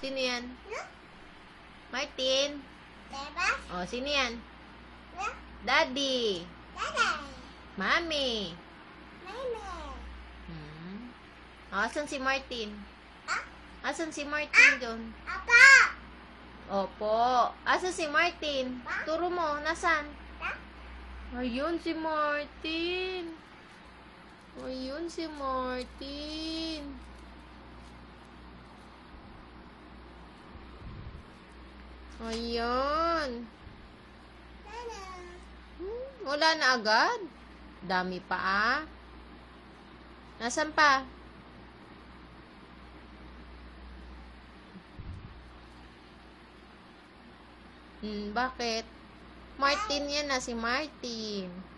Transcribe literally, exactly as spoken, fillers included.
Sino yan? Martin? Oh, sino yan? Daddy? Mami? Hmm. Oh, asan si Martin? Asan si Martin doon? Opo. Asan si Martin? Turo mo, nasan? Ayun si Martin. Ayun si Martin. Ayun. Hmm, wala na agad. Dami pa ah. Nasaan pa? Hmm, bakit? Martin yan na, si Martin.